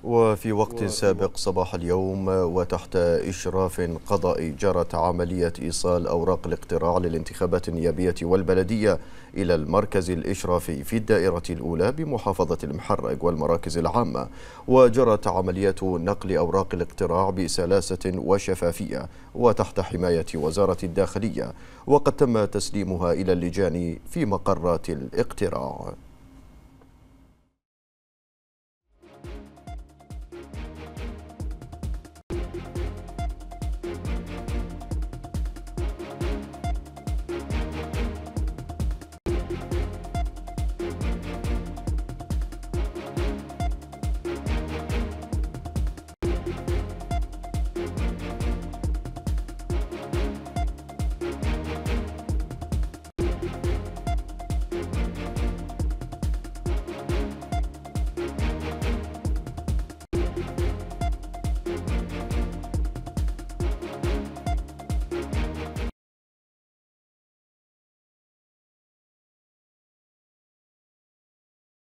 وفي وقت سابق صباح اليوم وتحت إشراف قضائي جرت عملية إيصال أوراق الاقتراع للانتخابات النيابية والبلدية إلى المركز الإشرافي في الدائرة الأولى بمحافظة المحرق والمراكز العامة، وجرت عملية نقل أوراق الاقتراع بسلاسة وشفافية وتحت حماية وزارة الداخلية، وقد تم تسليمها إلى اللجان في مقرات الاقتراع.